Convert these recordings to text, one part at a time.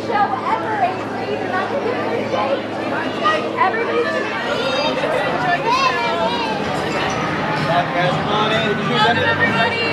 show ever, Avery. You're not going to give me a date. Everybody's going to enjoy the show. Guys, come on in. Welcome, everybody.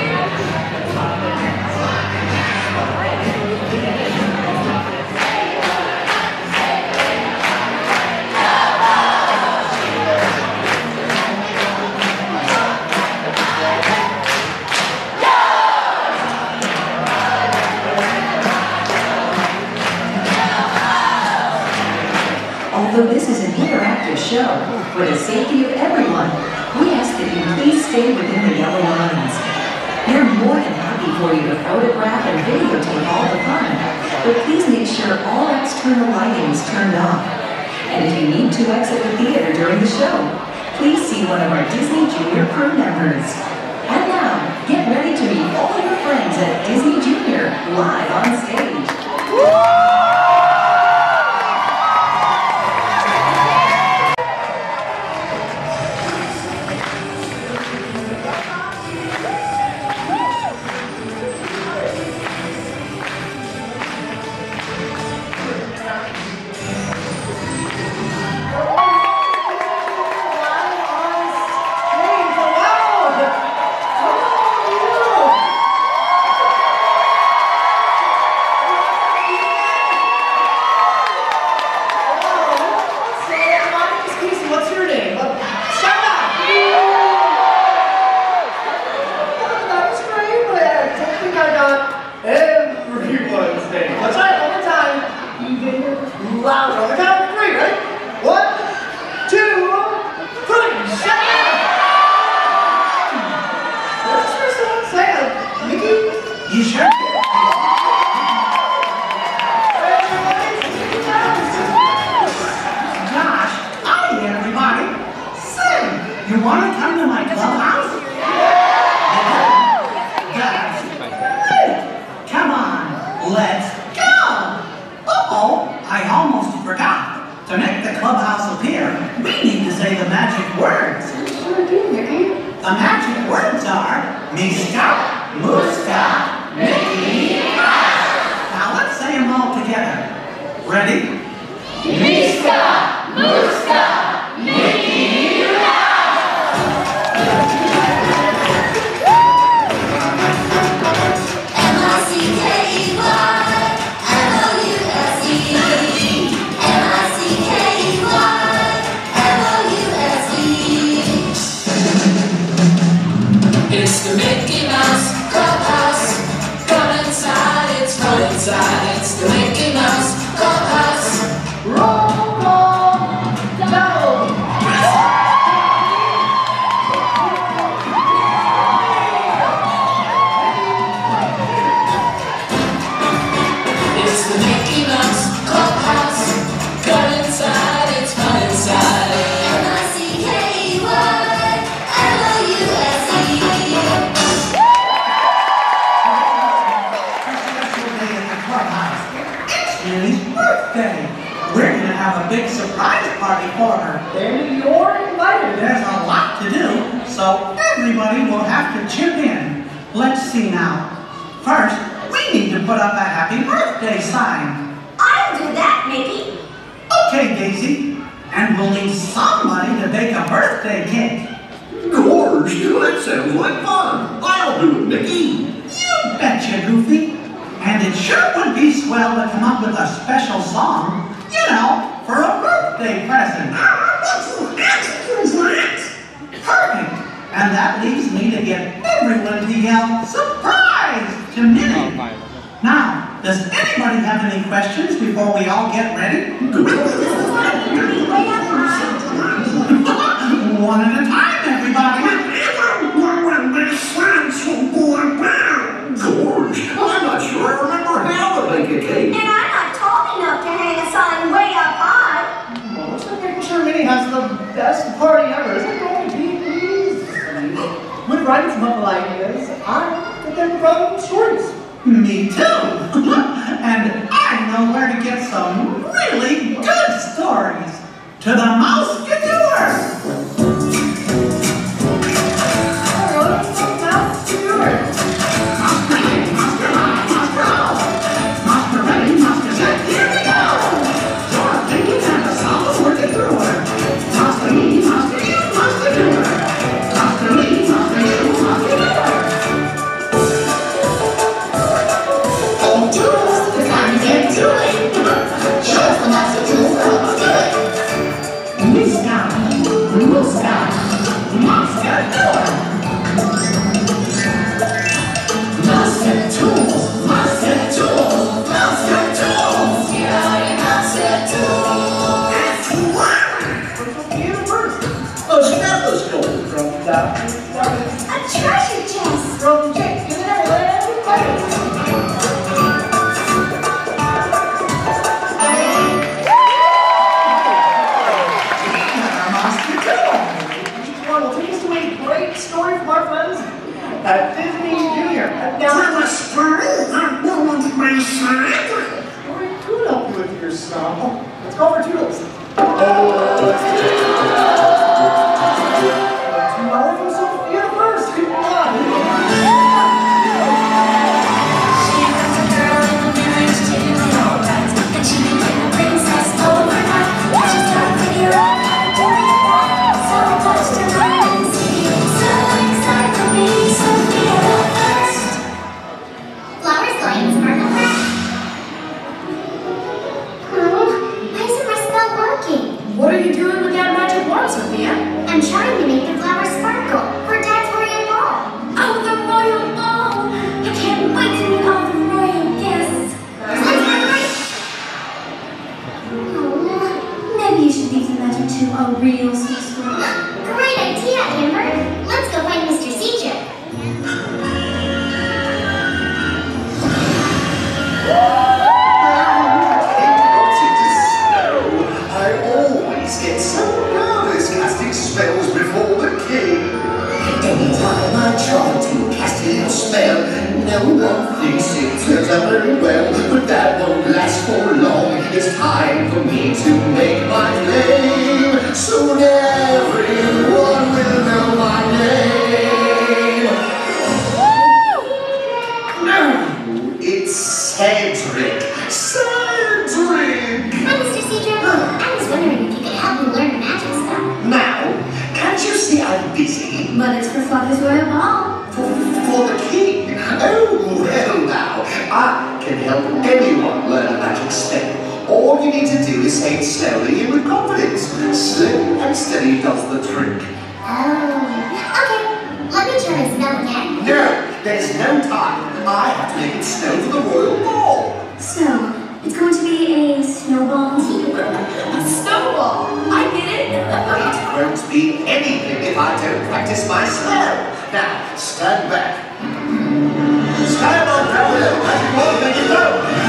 Although this is an interactive show, for the safety of everyone, we ask that you please stay within the yellow lines. We're more than happy for you to photograph and videotape all the fun, but please make sure all external lighting is turned off. And if you need to exit the theater during the show, please see one of our Disney Junior crew members. And now, get ready to meet all your friends at Disney Junior live on stage. You want to come to my clubhouse? That's great! Come on, let's go! Uh-oh, I almost forgot. To make the clubhouse appear, we need to say the magic words. Sure do, Mickey. The magic words are Mishka, Muska, Mickey, Mouse. Now let's say them all together. Ready? Mishka, Muska, Mickey. It's the Mickey Mouse Clubhouse. Come inside, it's fun inside. It's the Mickey Mouse Clubhouse. Roll, roll, double. It's the Mickey Mouse Clubhouse. Come inside, it's fun inside. Birthday. We're going to have a big surprise party for her. Amy, you're invited. There's a lot to do, so everybody will have to chip in. Let's see now. First, we need to put up a happy birthday sign. I'll do that, Mickey. Okay, Daisy. And we'll need somebody to bake a birthday cake. Gosh, that sounds like fun. I'll do it, Mickey. You betcha, Goofy. And it sure would be swell to come up with a special song, you know, for a birthday present. Perfect. And that leaves me to get everyone to yell, surprise, to Minnie. Now, does anybody have any questions before we all get ready? One at a time, everybody. George, I'm not sure I remember how to bake a cake. And I'm not tall enough to hang a sign way up high. Well, let's not making sure Minnie has the best party ever. Isn't it going to be easy? With writing some up ideas, I think they're writing stories. Me too. And I know where to get some really good stories. To the Mouse-Couture! Monster ready, monster set, here snow. Oh, let's go for Toodles. From Sophia first. Come on. She was a girl in the village taking me all right, and she became a princess overnight. She started to figure out how to do it right, so I touched her right and see. So excited to be Sophia first. Flowers going to sparkle back. Why isn't my spell working? What are you doing with that magic wand, Sophia? I'm trying to make the flowers sparkle for Dad's royal ball. Oh, the royal ball! I can't wait to meet all the royal guests. Maybe you should leave the letter to a real sister. Great idea, Amber. Let's go find Mr. Cedric. I always get so nervous casting spells before the king. Anytime I try to cast a spell, no one thinks it turns out very well. But that won't last for long. It's time for me to make my claim. Soon everyone will know my name. No, it's Cedric. Cedric! Hi, Mr. Cedric. I was wondering if you could help me learn a magic spell. Now, can't you see I'm busy? But it's for Father's royal ball. For the king? Oh, well now, I can help anyone learn a magic spell. All you need to do is say it slowly and with confidence. Slow and steady does the trick. Oh, okay. Let me try the spell again. No, there's no time. I have to make it snow for the royal ball. So, it's going to be a snowball tea. A snowball! I get it! It won't be anything if I don't practice my spell. Now, stand back. Stand on parallel, magic wand, make it go.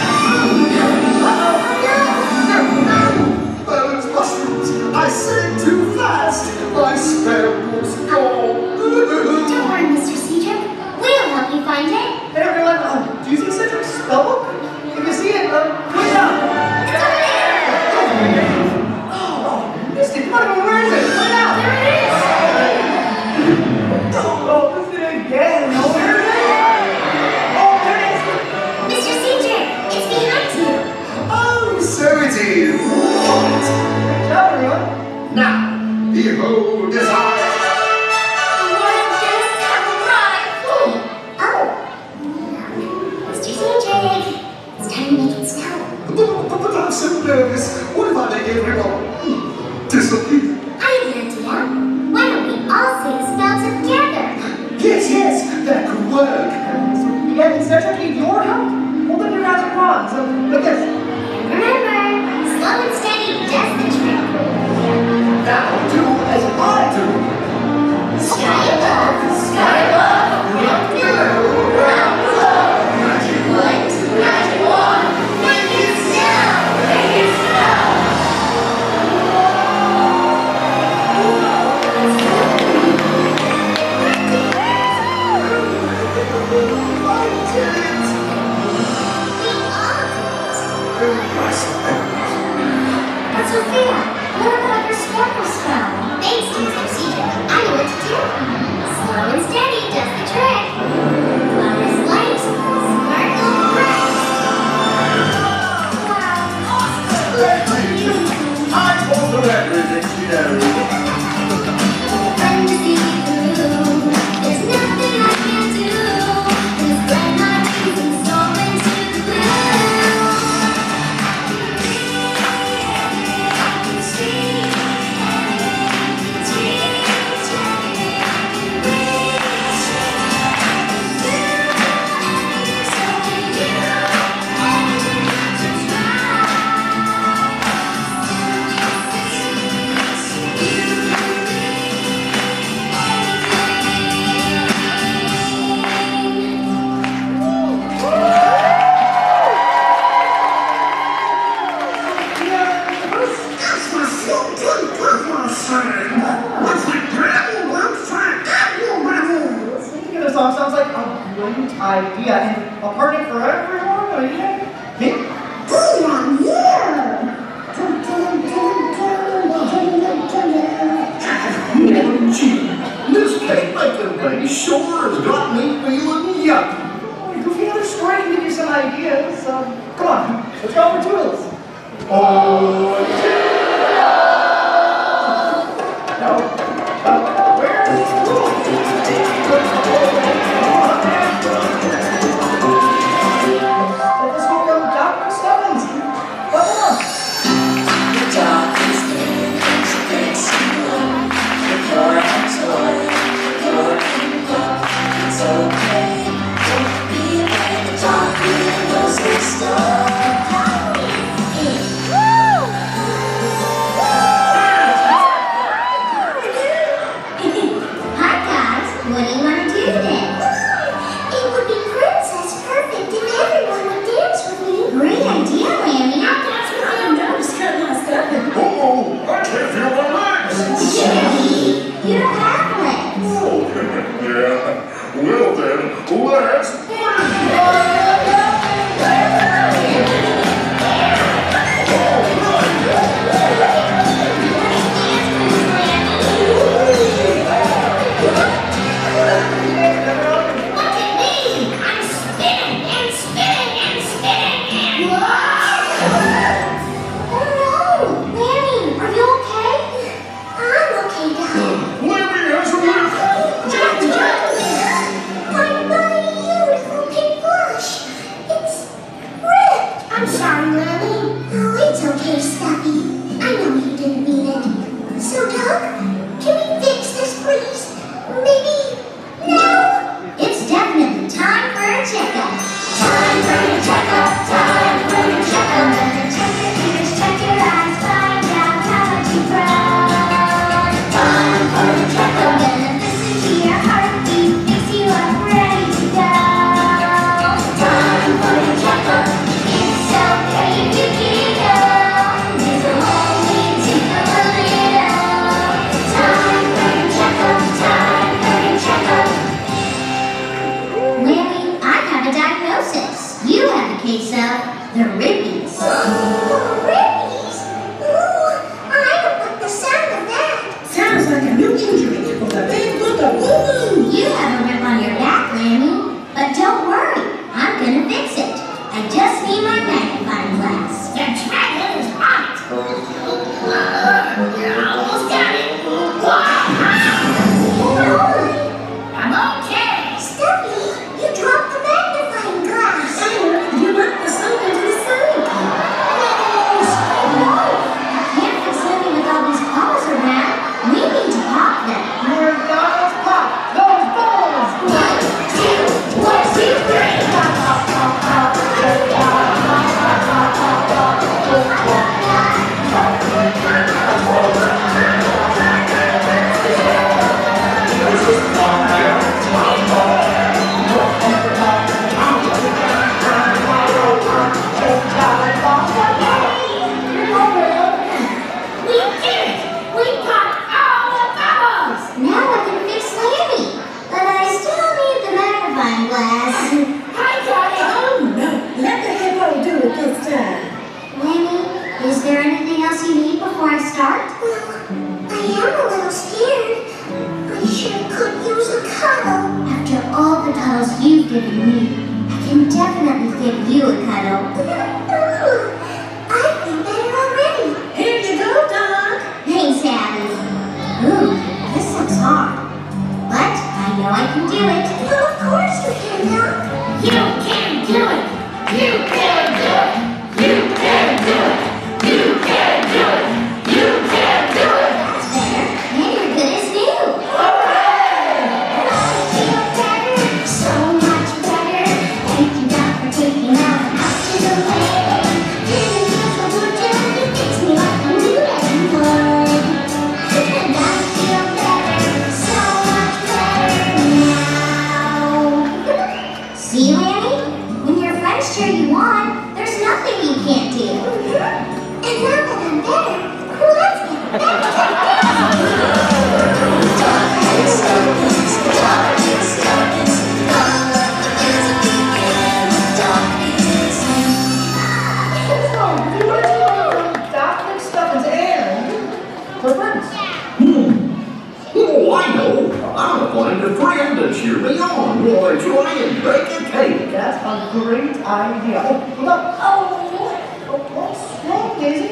Bones, mushrooms, I said too fast. My spell was gone. Don't worry, Mr. Cedric. We'll help you find it. Hey everyone, do you see Cedric's spellbook? If you see it, put it down. It's over there! Oh, missed it. Come on, where is it? Put it out. There it is! Oh, missed it again. Oh, where is it? Oh, there it is. Mr. Cedric, it's behind you. Oh, so it is. Great job, everyone. Now, behold as I... The royal guests have arrived! Oh. Mr. Cedric, it's time to make it snow. But I'm so nervous. What if I make everyone disappear? I have an idea. Why don't we all say the spell together? Yes, that could work. Yeah, Cedric need your help. Hold up your magic wand. So, like this. Remember, slow and steady does the trick. Now do as I do. Sky above, round below, round below. Magic light, magic wand, make it snow, make it snow. I did it. We all did it. I suppose. But Sophia, what about your sparkle spell? Thanks, Mr. Cedric. I know what to do. Slow and steady does the trick. Flowers light, sparkle bright. Wow, awesome! I told her everything she knows. When you see blue, there's nothing I can do. This bright light is soar into the blue. I can see Singing together song sounds like a brilliant idea. And a party for everyone? Are you? Me? Good on you! That's a great idea. Oh, look. Oh, what's wrong, Daisy?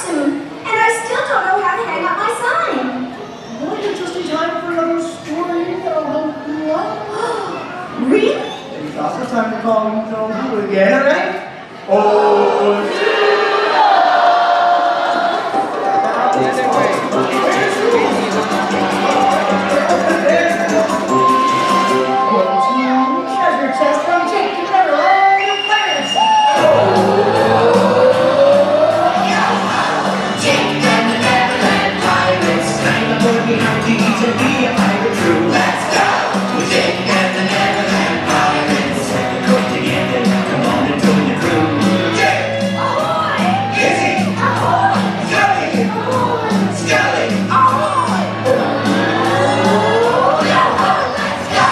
soon, and I still don't know how to hang up my sign. Well, you're just in time for another story that'll help you out. Really? It's also time to call you again, alright? Oh, treasure chest from Jake to Neverland Pirates. Jake and the Neverland Pirates, kind of working on to be a pirate crew. Let's go! Jake and the Neverland Pirates, come together, come on and join the crew. Jake! Ahoy! Izzy! Ahoy! Scully! Ahoy! Scully! Ahoy! Let's go!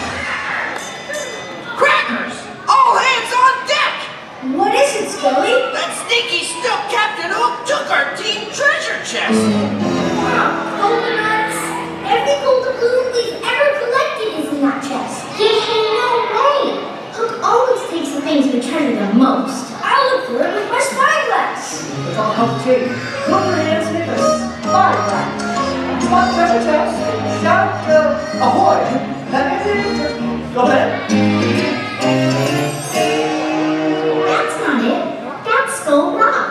Crackers! All hands on deck! What is it, Scully? That sneaky snook Captain Hook took our team treasure chest. Golden nuts. Every gold doubloon we've ever collected is in that chest. No way. Hook always takes the things we treasure the most. I'll look for it with my spyglass. Let's all help Jake. Put your hands in the spyglass. You want treasure chest? Shout ahoy. That is it. Go ahead. That's not it. That's Skull Rock.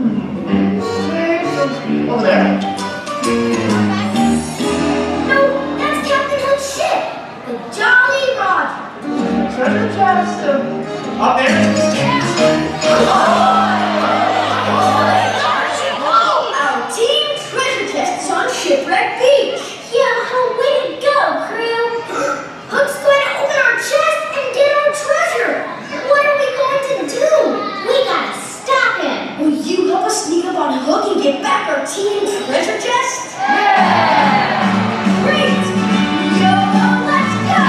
Over there. No, that's Captain Hook's ship. The Jolly Roger. Treasure chest. Up there. Our team treasure chest is on Shipwreck Beach. Yeah, way to go, crew. Hook's going to open our chest and get our treasure. What are we going to do? We gotta stop him. Will you help us sneak up on Hook and get back our team treasure chest? Yeah! Great! Yo, let's go!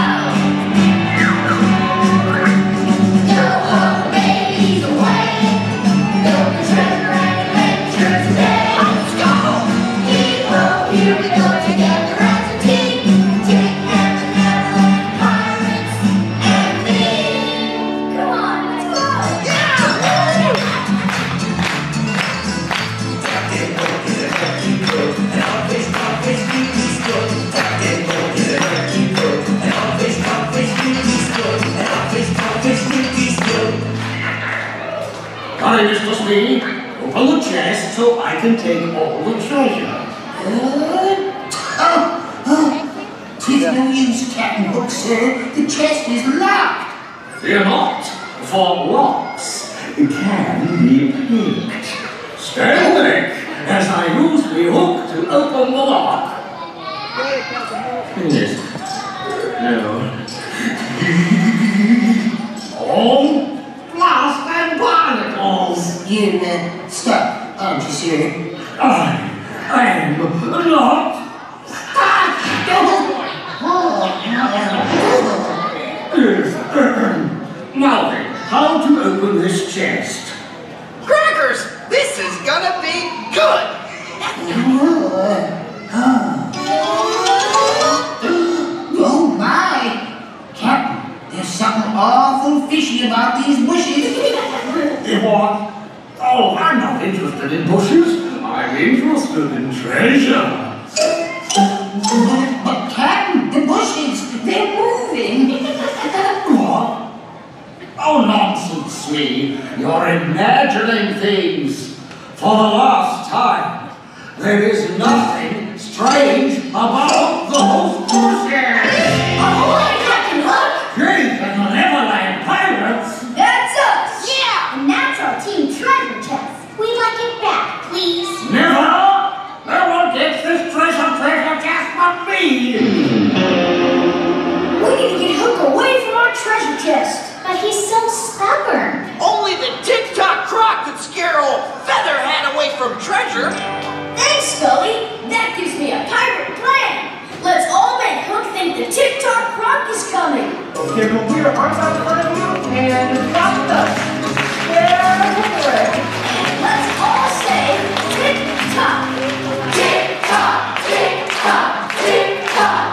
Go Hook, babies away! Build the treasure and adventure today! Let's go! Here we go together as a team. Jake and the Neverland Pirates and me. Come on, let's go! Kind is just me. Open the chest so I can take all the treasure. Tis no use, Captain Hook, sir. The chest is locked. Fear not, for locks can be picked. Stand back as I use the hook to open the lock. Yes. No. All blast and barnacles. You, stop, aren't you, sir? I am not. Now then, how to open this chest? Crackers! This is gonna be good! Oh my! Captain, there's something awful fishy about these bushes. What? Oh, I'm not interested in bushes. I'm interested in treasure. But Captain, the bushes, they're moving. What? Oh, nonsense, Swede. You're imagining things. For the last time, there is nothing strange about those bushes. Ahoy, Captain Hook! Jake and the Neverland Pirates. That's us! Yeah! And that's our team treasure chest. We'd like it back, please. Never! No one gets this treasure chest but me. We need to get Hook away from our treasure chest. But he's so stubborn. Only the TikTok croc could scare old Featherhead away from treasure. Thanks, Scully. That gives me a pirate plan. Let's all make Hook think the TikTok croc is coming. Okay, we'll put your arms out in front of you and drop the scare away. And let's all say tick-tock. Tick-tock, tick-tock, tick-tock.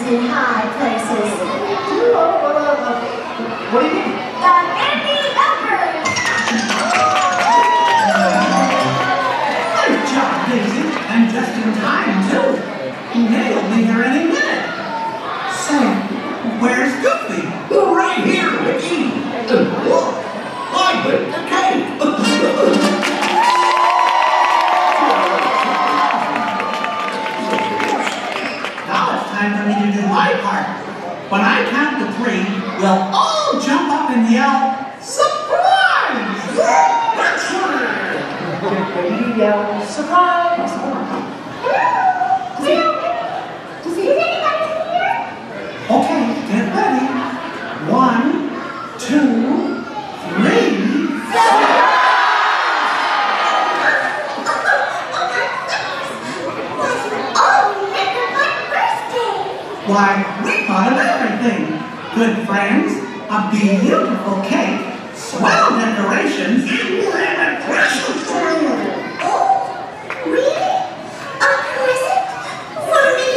in high places. What do you mean? The Andy Helpers! Good job, Daisy. And just in time, too. Nate'll be here any minute. Say, where's Goofy? Well, right here, Mickey. Look, I baked the cake. Now it's time for me to do my part. When I count to 3, we'll all jump up and yell, surprise! Surprise! Is anybody here? Okay, get ready. 1, 2, 3. Oh, remember my birthday! Why, we thought of everything. Good friends, a beautiful cake, swell decorations, and a present for you. Oh, really? A present? For me?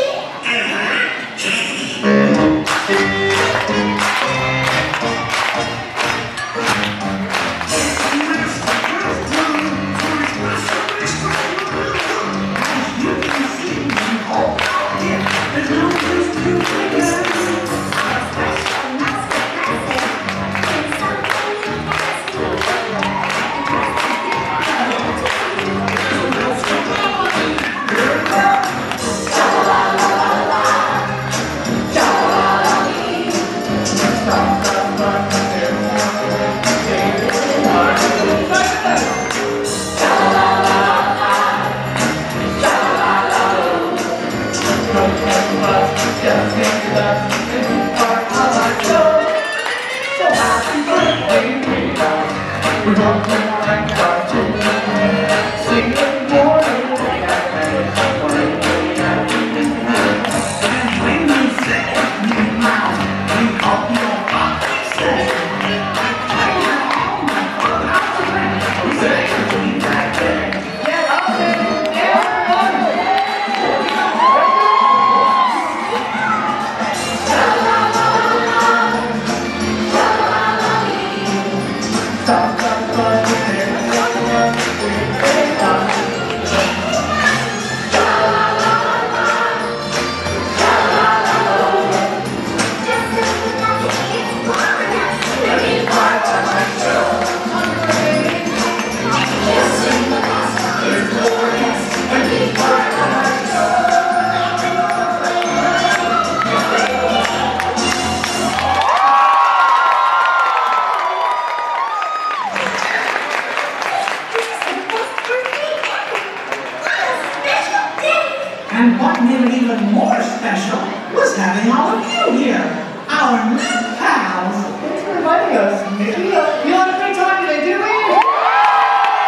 And what made it even more special was having all of you here, our new pals. Thanks for inviting us, Mickey. You had a great time today, didn't we?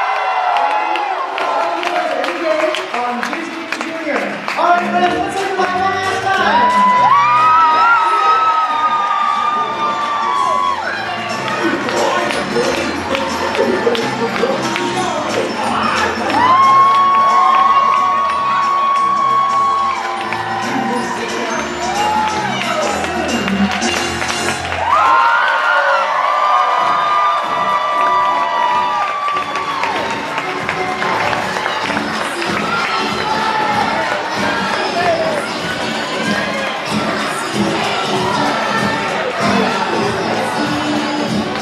Every day on Disney Junior. All right, friends, let's everybody